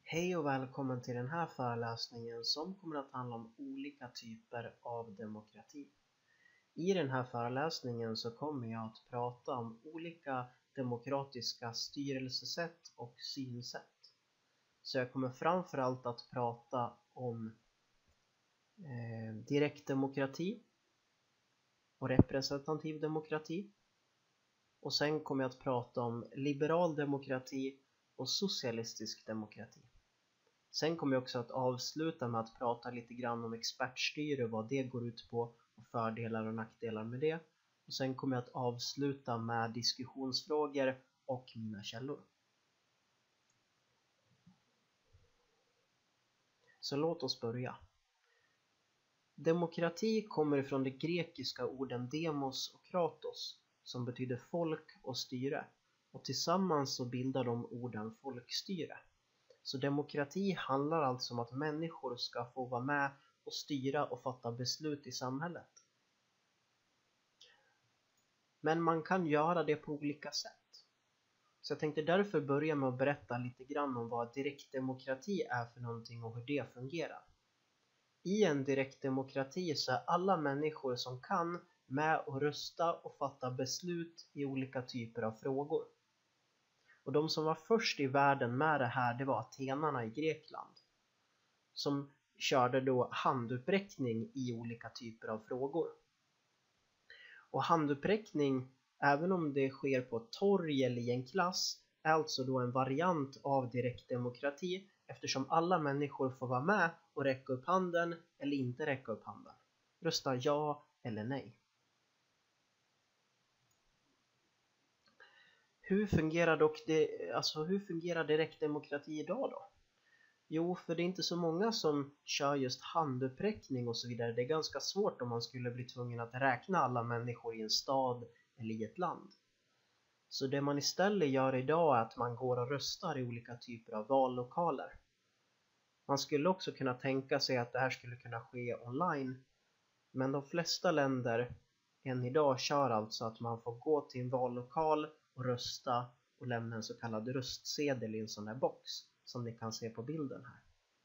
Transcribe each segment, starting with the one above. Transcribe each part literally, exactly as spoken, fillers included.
Hej och välkommen till den här föreläsningen som kommer att handla om olika typer av demokrati. I den här föreläsningen så kommer jag att prata om olika demokratiska styrelsesätt och synsätt. Så jag kommer framförallt att prata om eh, direktdemokrati och representativ demokrati. Och sen kommer jag att prata om liberal demokrati och socialistisk demokrati. Sen kommer jag också att avsluta med att prata lite grann om expertstyre, vad det går ut på och fördelar och nackdelar med det. Och sen kommer jag att avsluta med diskussionsfrågor och mina källor. Så låt oss börja. Demokrati kommer från de grekiska orden demos och kratos som betyder folk och styre. Och tillsammans så bildar de orden folkstyre. Så demokrati handlar alltså om att människor ska få vara med och styra och fatta beslut i samhället. Men man kan göra det på olika sätt. Så jag tänkte därför börja med att berätta lite grann om vad direktdemokrati är för någonting och hur det fungerar. I en direktdemokrati så är alla människor som kan med och rösta och fatta beslut i olika typer av frågor. Och de som var först i världen med det här, det var atenarna i Grekland. Som körde då handuppräckning i olika typer av frågor. Och handuppräckning, även om det sker på ett torg eller i en klass, är alltså då en variant av direktdemokrati. Eftersom alla människor får vara med och räcka upp handen eller inte räcka upp handen. Rösta ja eller nej. Hur fungerar dock det, alltså hur fungerar direktdemokrati idag då? Jo, för det är inte så många som kör just handuppräckning och så vidare. Det är ganska svårt om man skulle bli tvungen att räkna alla människor i en stad eller i ett land. Så det man istället gör idag är att man går och röstar i olika typer av vallokaler. Man skulle också kunna tänka sig att det här skulle kunna ske online. Men de flesta länder än idag kör alltså att man får gå till en vallokal och rösta och lämna en så kallad röstsedel i en sån här box som ni kan se på bilden här.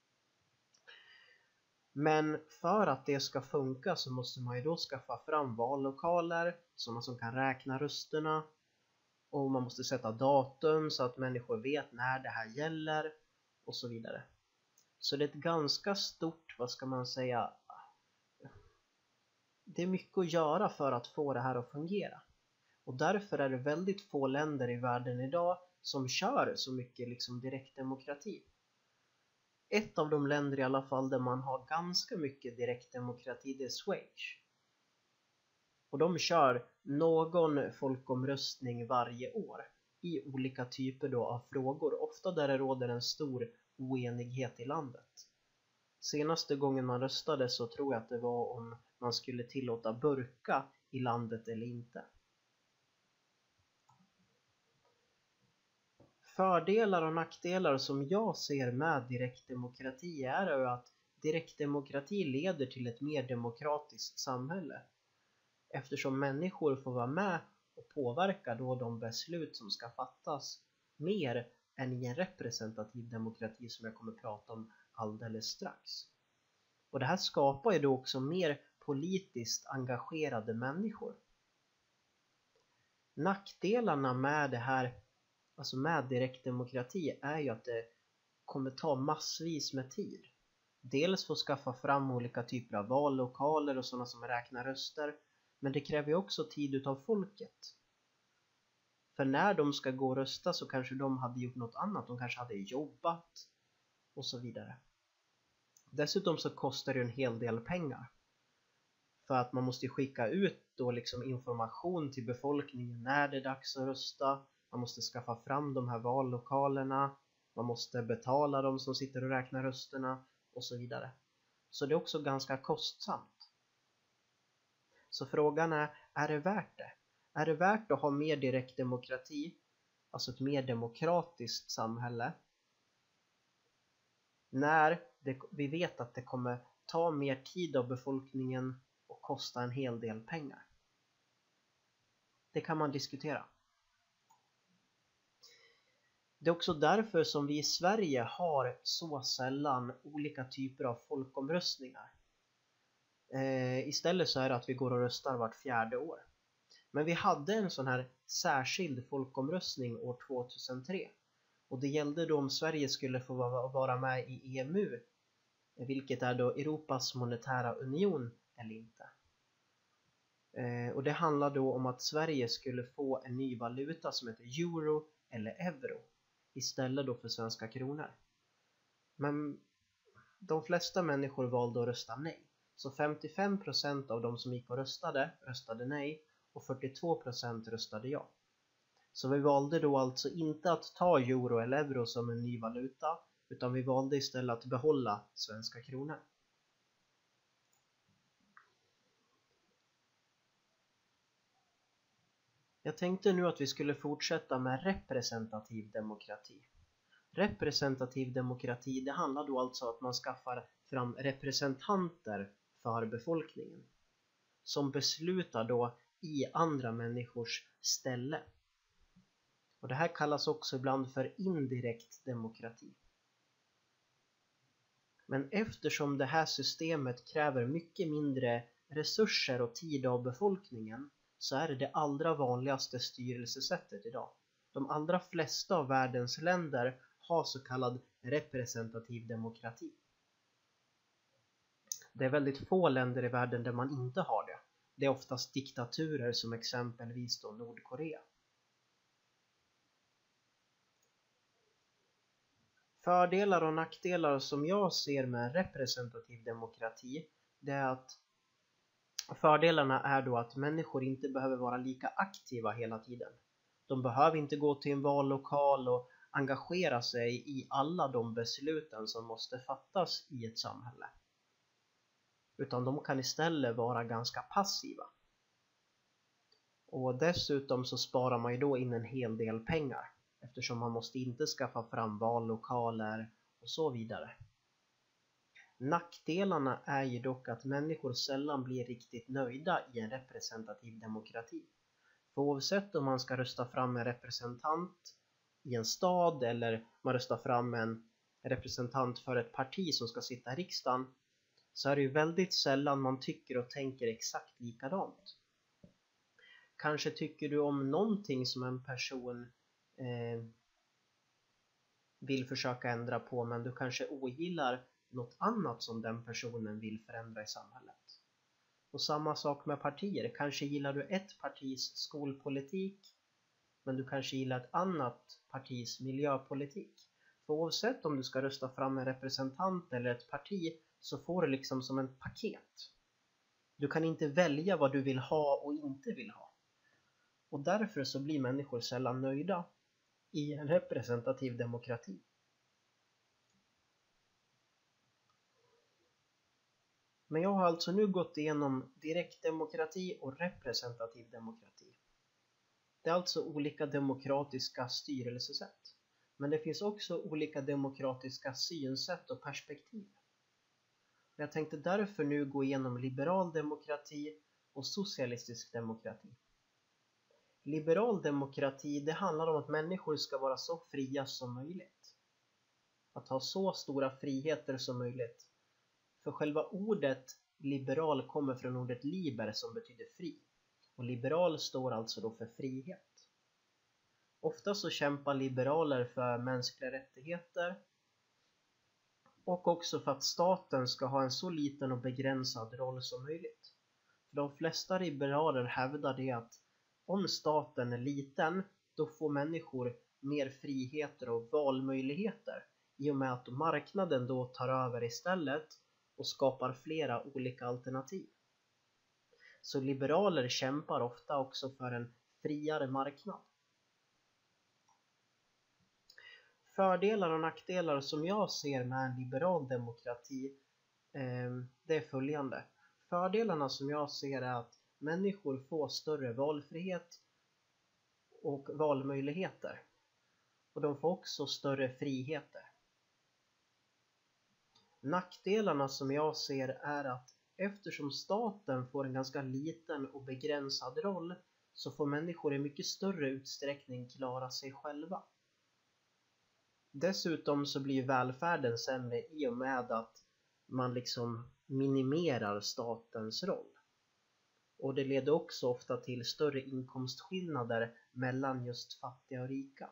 Men för att det ska funka så måste man ju då skaffa fram vallokaler, sådana som kan räkna rösterna, och man måste sätta datum så att människor vet när det här gäller och så vidare. Så det är ett ganska stort, vad ska man säga, det är mycket att göra för att få det här att fungera. Och därför är det väldigt få länder i världen idag som kör så mycket liksom direktdemokrati. Ett av de länder i alla fall där man har ganska mycket direktdemokrati, det är Schweiz. Och de kör någon folkomröstning varje år i olika typer då av frågor. Ofta där det råder en stor oenighet i landet. Senaste gången man röstade så tror jag att det var om man skulle tillåta burka i landet eller inte. Fördelar och nackdelar som jag ser med direktdemokrati är ju att direktdemokrati leder till ett mer demokratiskt samhälle. Eftersom människor får vara med och påverka då de beslut som ska fattas mer än i en representativ demokrati som jag kommer att prata om alldeles strax. Och det här skapar ju då också mer politiskt engagerade människor. Nackdelarna med det här, alltså med direktdemokrati, är ju att det kommer ta massvis med tid. Dels för att skaffa fram olika typer av vallokaler och sådana som räknar röster. Men det kräver ju också tid utav folket. För när de ska gå och rösta så kanske de hade gjort något annat. De kanske hade jobbat och så vidare. Dessutom så kostar det en hel del pengar. För att man måste skicka ut då liksom information till befolkningen när det är dags att rösta. Man måste skaffa fram de här vallokalerna. Man måste betala de som sitter och räknar rösterna och så vidare. Så det är också ganska kostsamt. Så frågan är, är det värt det? Är det värt att ha mer direktdemokrati, alltså ett mer demokratiskt samhälle, när det, vi vet att det kommer ta mer tid av befolkningen och kosta en hel del pengar? Det kan man diskutera. Det är också därför som vi i Sverige har så sällan olika typer av folkomröstningar. Eh, istället så är det att vi går och röstar vart fjärde år. Men vi hade en sån här särskild folkomröstning år tvåtusentre. Och det gällde då om Sverige skulle få vara med i E M U, vilket är då Europas monetära union eller inte. Eh, och det handlar då om att Sverige skulle få en ny valuta som heter euro eller euro istället då för svenska kronor. Men de flesta människor valde att rösta nej. Så femtiofem procent av de som gick och röstade röstade nej och fyrtiotvå procent röstade ja. Så vi valde då alltså inte att ta euro eller euro som en ny valuta, utan vi valde istället att behålla svenska kronor. Jag tänkte nu att vi skulle fortsätta med representativ demokrati. Representativ demokrati, det handlar då alltså om att man skaffar fram representanter för befolkningen som beslutar då i andra människors ställe. Och det här kallas också ibland för indirekt demokrati. Men eftersom det här systemet kräver mycket mindre resurser och tid av befolkningen så är det det allra vanligaste styrelsesättet idag. De allra flesta av världens länder har så kallad representativ demokrati. Det är väldigt få länder i världen där man inte har det. Det är oftast diktaturer som exempelvis då Nordkorea. Fördelar och nackdelar som jag ser med representativ demokrati, det är att fördelarna är då att människor inte behöver vara lika aktiva hela tiden. De behöver inte gå till en vallokal och engagera sig i alla de besluten som måste fattas i ett samhälle. Utan de kan istället vara ganska passiva. Och dessutom så sparar man ju då in en hel del pengar, eftersom man måste inte skaffa fram vallokaler och så vidare. Nackdelarna är ju dock att människor sällan blir riktigt nöjda i en representativ demokrati. För oavsett om man ska rösta fram en representant i en stad eller man röstar fram en representant för ett parti som ska sitta i riksdagen, så är det ju väldigt sällan man tycker och tänker exakt likadant. Kanske tycker du om någonting som en person eh, vill försöka ändra på, men du kanske ogillar något annat som den personen vill förändra i samhället. Och samma sak med partier. Kanske gillar du ett partis skolpolitik, men du kanske gillar ett annat partis miljöpolitik. För oavsett om du ska rösta fram en representant eller ett parti så får du liksom som en paket. Du kan inte välja vad du vill ha och inte vill ha. Och därför så blir människor sällan nöjda i en representativ demokrati. Men jag har alltså nu gått igenom direktdemokrati och representativ demokrati. Det är alltså olika demokratiska styrelsesätt. Men det finns också olika demokratiska synsätt och perspektiv. Jag tänkte därför nu gå igenom liberal demokrati och socialistisk demokrati. Liberal demokrati, det handlar om att människor ska vara så fria som möjligt. Att ha så stora friheter som möjligt. För själva ordet liberal kommer från ordet liber som betyder fri. Och liberal står alltså då för frihet. Ofta så kämpar liberaler för mänskliga rättigheter. Och också för att staten ska ha en så liten och begränsad roll som möjligt. För de flesta liberaler hävdar det att om staten är liten, då får människor mer friheter och valmöjligheter. I och med att marknaden då tar över istället och skapar flera olika alternativ. Så liberaler kämpar ofta också för en friare marknad. Fördelar och nackdelar som jag ser med en liberal demokrati, eh, det är följande. Fördelarna som jag ser är att människor får större valfrihet och valmöjligheter. Och de får också större friheter. Nackdelarna som jag ser är att eftersom staten får en ganska liten och begränsad roll så får människor i mycket större utsträckning klara sig själva. Dessutom så blir välfärden sämre i och med att man liksom minimerar statens roll. Och det leder också ofta till större inkomstskillnader mellan just fattiga och rika.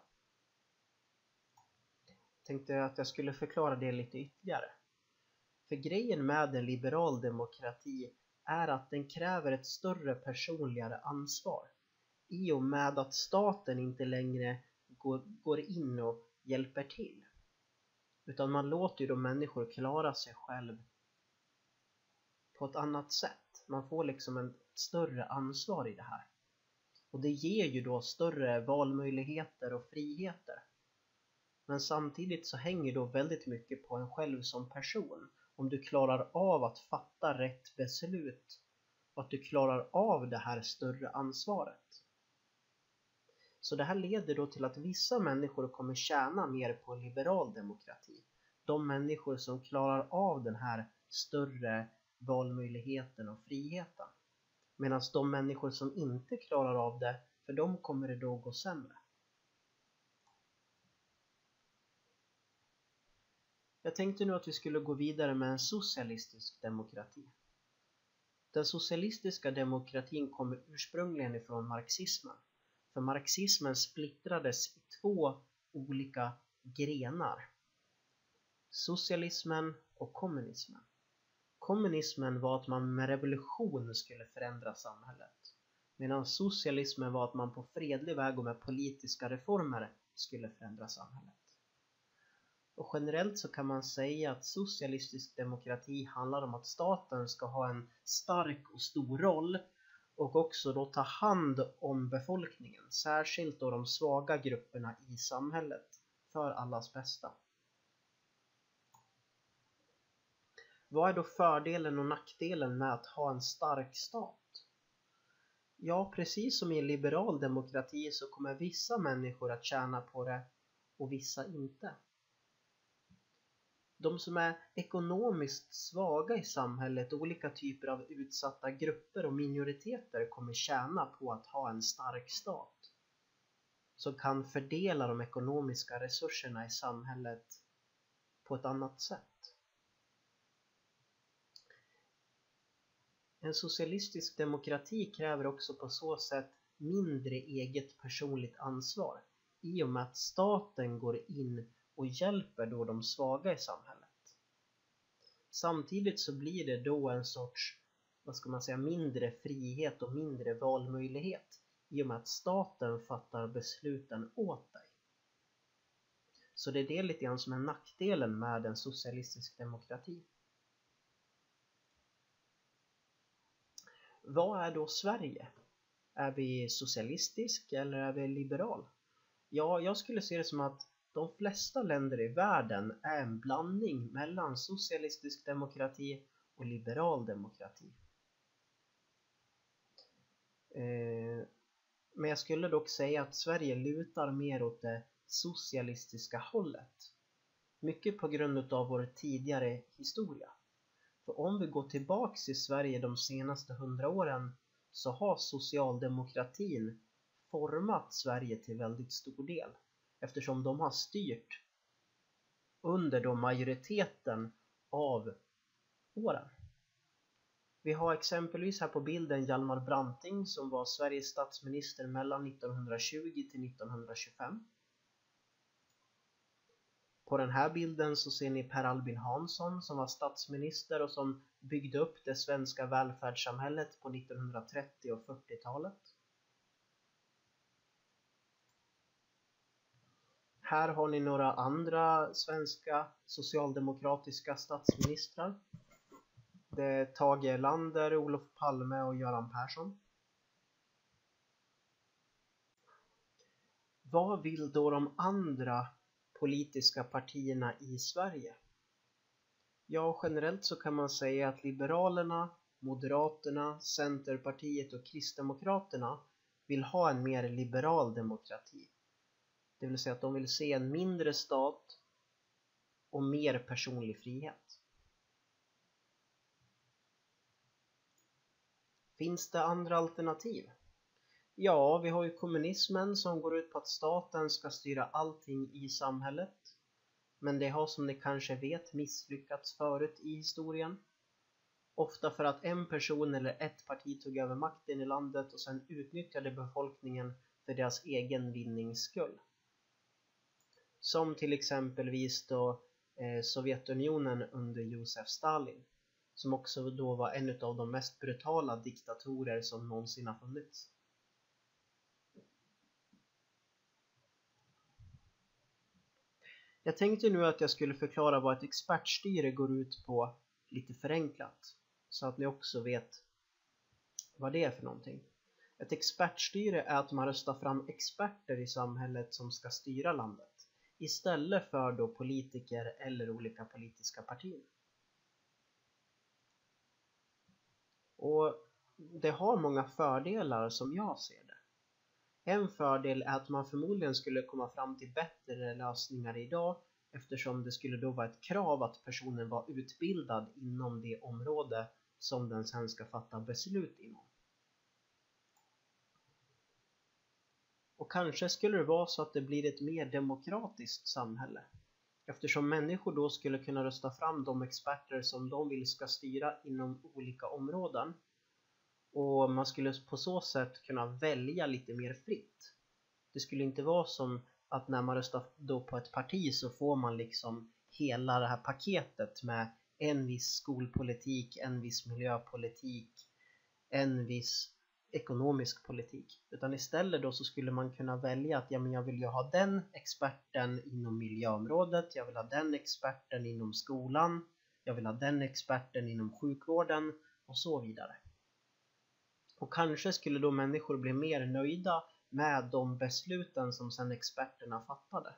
Jag tänkte att jag skulle förklara det lite ytterligare. För grejen med en liberal demokrati är att den kräver ett större personligare ansvar. I och med att staten inte längre går, går in och hjälper till. Utan man låter ju de människor klara sig själv på ett annat sätt. Man får liksom en större ansvar i det här. Och det ger ju då större valmöjligheter och friheter. Men samtidigt så hänger då väldigt mycket på en själv som person. Om du klarar av att fatta rätt beslut och att du klarar av det här större ansvaret. Så det här leder då till att vissa människor kommer tjäna mer på liberal demokrati. De människor som klarar av den här större valmöjligheten och friheten. Medan de människor som inte klarar av det, för dem kommer det då gå sämre. Jag tänkte nu att vi skulle gå vidare med en socialistisk demokrati. Den socialistiska demokratin kommer ursprungligen ifrån marxismen. För marxismen splittrades i två olika grenar. Socialismen och kommunismen. Kommunismen var att man med revolution skulle förändra samhället. Medan socialismen var att man på fredlig väg och med politiska reformer skulle förändra samhället. Och generellt så kan man säga att socialistisk demokrati handlar om att staten ska ha en stark och stor roll och också då ta hand om befolkningen, särskilt då de svaga grupperna i samhället, för allas bästa. Vad är då fördelen och nackdelen med att ha en stark stat? Ja, precis som i en liberal demokrati så kommer vissa människor att tjäna på det och vissa inte. De som är ekonomiskt svaga i samhället, olika typer av utsatta grupper och minoriteter kommer tjäna på att ha en stark stat som kan fördela de ekonomiska resurserna i samhället på ett annat sätt. En socialistisk demokrati kräver också på så sätt mindre eget personligt ansvar i och med att staten går in och hjälper då de svaga i samhället. Samtidigt så blir det då en sorts, vad ska man säga, mindre frihet och mindre valmöjlighet i och med att staten fattar besluten åt dig. Så det är det lite grann som är nackdelen med en socialistisk demokrati. Vad är då Sverige? Är vi socialistisk eller är vi liberal? Ja, jag skulle se det som att de flesta länder i världen är en blandning mellan socialistisk demokrati och liberal demokrati. Eh, men jag skulle dock säga att Sverige lutar mer åt det socialistiska hållet. Mycket på grund av vår tidigare historia. För om vi går tillbaks i Sverige de senaste hundra åren så har socialdemokratin format Sverige till väldigt stor del. Eftersom de har styrt under då majoriteten av åren. Vi har exempelvis här på bilden Hjalmar Branting som var Sveriges statsminister mellan nittonhundratjugo till nittonhundratjugofem. På den här bilden så ser ni Per Albin Hansson som var statsminister och som byggde upp det svenska välfärdssamhället på nittonhundratrettio- och fyrtiotalet. Här har ni några andra svenska socialdemokratiska statsministrar. Det är Tage Erlander, Olof Palme och Göran Persson. Vad vill då de andra politiska partierna i Sverige? Ja, generellt så kan man säga att Liberalerna, Moderaterna, Centerpartiet och Kristdemokraterna vill ha en mer liberal demokrati. Det vill säga att de vill se en mindre stat och mer personlig frihet. Finns det andra alternativ? Ja, vi har ju kommunismen som går ut på att staten ska styra allting i samhället. men det har som ni kanske vet misslyckats förut i historien. Ofta för att en person eller ett parti tog över makten i landet och sen utnyttjade befolkningen för deras egen vinnings skull. Som till exempelvis då eh, Sovjetunionen under Josef Stalin, som också då var en av de mest brutala diktatorer som någonsin har funnits. Jag tänkte nu att jag skulle förklara vad ett expertstyre går ut på lite förenklat, så att ni också vet vad det är för någonting. Ett expertstyre är att man röstar fram experter i samhället som ska styra landet, istället för då politiker eller olika politiska partier. Och det har många fördelar som jag ser det. En fördel är att man förmodligen skulle komma fram till bättre lösningar idag, eftersom det skulle då vara ett krav att personen var utbildad inom det område som den sen ska fatta beslut inom. Och kanske skulle det vara så att det blir ett mer demokratiskt samhälle, eftersom människor då skulle kunna rösta fram de experter som de vill ska styra inom olika områden. Och man skulle på så sätt kunna välja lite mer fritt. Det skulle inte vara som att när man röstar då på ett parti så får man liksom hela det här paketet med en viss skolpolitik, en viss miljöpolitik, en viss ekonomisk politik. Utan istället då så skulle man kunna välja att ja, men jag vill ju ha den experten inom miljöområdet, jag vill ha den experten inom skolan, jag vill ha den experten inom sjukvården och så vidare. Och kanske skulle då människor bli mer nöjda med de besluten som sedan experterna fattade.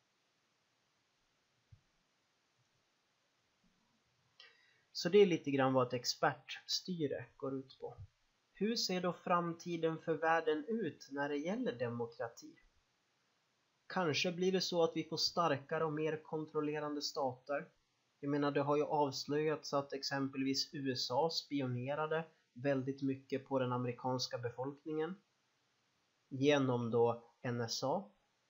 Så det är lite grann vad ett expertstyre går ut på. Hur ser då framtiden för världen ut när det gäller demokrati? Kanske blir det så att vi får starkare och mer kontrollerande stater. Jag menar, det har ju avslöjats att exempelvis U S A spionerade väldigt mycket på den amerikanska befolkningen genom då N S A.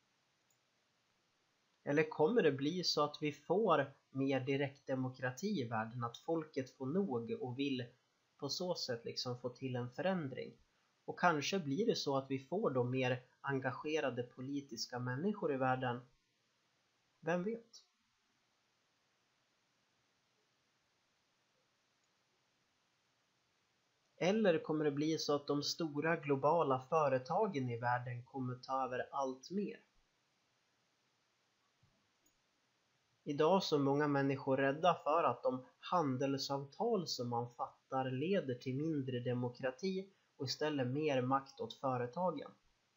Eller kommer det bli så att vi får mer direktdemokrati i världen, att folket får nog och vill på så sätt liksom få till en förändring? Och kanske blir det så att vi får då mer engagerade politiska människor i världen. Vem vet? Eller kommer det bli så att de stora globala företagen i världen kommer ta över allt mer? Idag så är många människor rädda för att de handelsavtal som man fattar leder till mindre demokrati och istället mer makt åt företagen.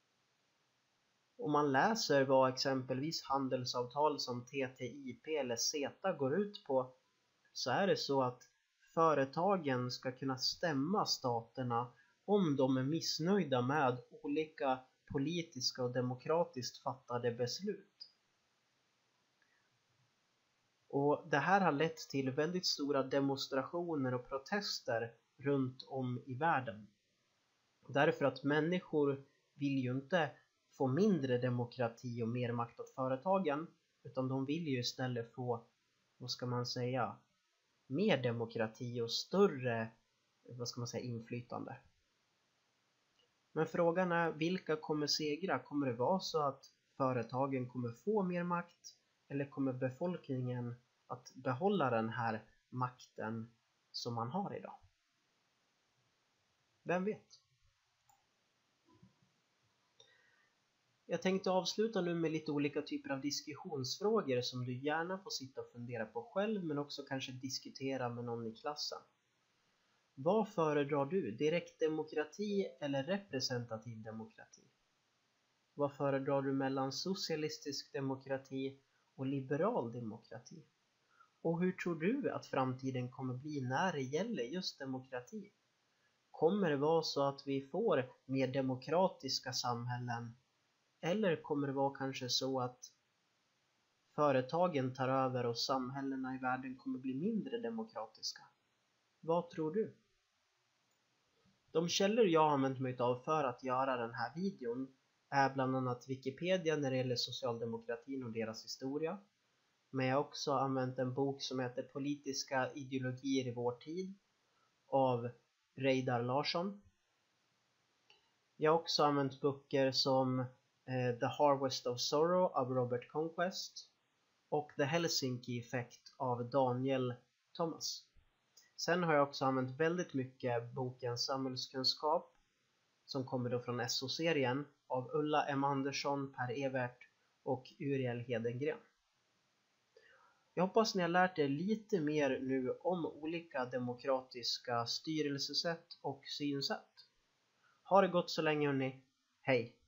Om man läser vad exempelvis handelsavtal som T T I P eller CETA går ut på, så är det så att företagen ska kunna stämma staterna om de är missnöjda med olika politiska och demokratiskt fattade beslut. Och det här har lett till väldigt stora demonstrationer och protester runt om i världen. Därför att människor vill ju inte få mindre demokrati och mer makt åt företagen, utan de vill ju istället få, vad ska man säga, mer demokrati och större, vad ska man säga, inflytande. Men frågan är, vilka kommer segra? Kommer det vara så att företagen kommer få mer makt, eller kommer befolkningen att behålla den här makten som man har idag? Vem vet? Jag tänkte avsluta nu med lite olika typer av diskussionsfrågor som du gärna får sitta och fundera på själv, men också kanske diskutera med någon i klassen. Vad föredrar du? Direktdemokrati eller representativ demokrati? Vad föredrar du mellan socialistisk demokrati och liberal demokrati? Och hur tror du att framtiden kommer bli när det gäller just demokrati? Kommer det vara så att vi får mer demokratiska samhällen? Eller kommer det vara kanske så att företagen tar över och samhällena i världen kommer bli mindre demokratiska? Vad tror du? De källor jag har använt mig av för att göra den här videon är bland annat Wikipedia när det gäller socialdemokratin och deras historia. Men jag har också använt en bok som heter Politiska ideologier i vår tid av Reidar Larsson. Jag har också använt böcker som eh, The Harvest of Sorrow av Robert Conquest och The Helsinki Effect av Daniel Thomas. Sen har jag också använt väldigt mycket boken Samhällskunskap som kommer då från S O-serien av Ulla M. Andersson, Per Evert och Uriel Hedengren. Jag hoppas ni har lärt er lite mer nu om olika demokratiska styrelsesätt och synsätt. Ha det gott så länge hörni. Hej!